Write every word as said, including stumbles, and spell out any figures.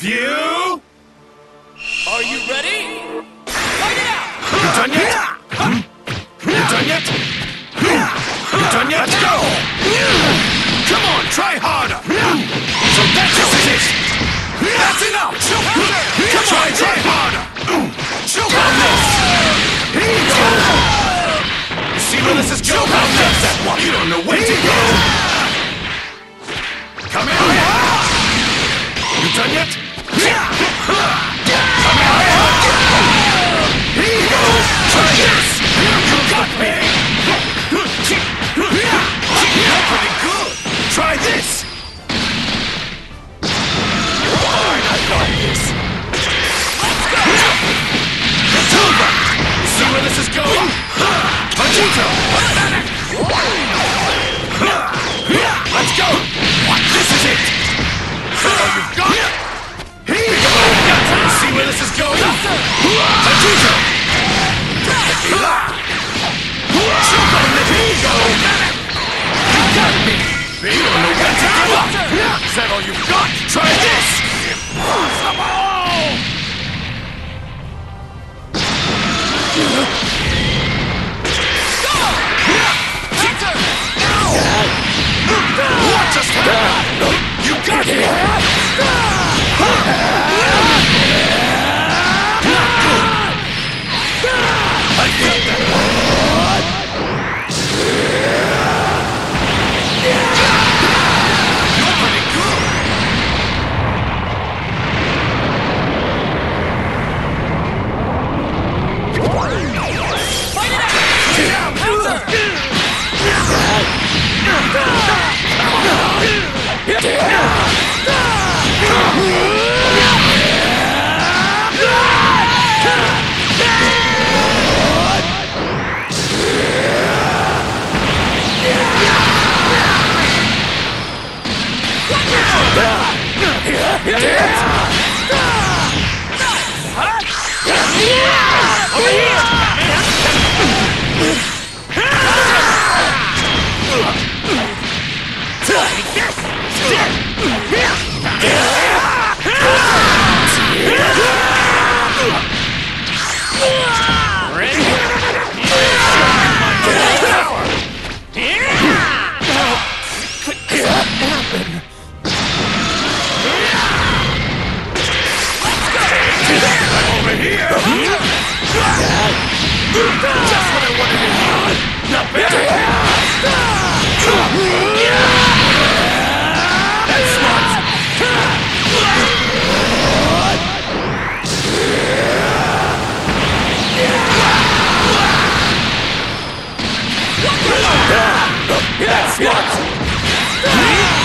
few. Are you ready? Fight it out! You done yet? You done yet? You done yet? Let's go! Come on, try harder! So that's just it! That's enough! Come on, try harder! Choke on this! Here you go! You see where this is going? Choke on this! You don't know where to go! Come here! You done yet? Come here! Here you go! Try this! You got me! You're pretty good! Try this! Fine, I got this! Let's go! It's over! You see where this is going? Vegito! Let's go! This is it! Oh, you've got it! Here you go! You see where this is going? Vegito! Choke on this! Here you go! You got me! You don't know when to give up! Is that all you've got? Try this! Impossible! What just happened? You got me! I got that! You're pretty good! Fight it out! Counter! Just what I wanted to hear! Not bad! That's smart! That's smart!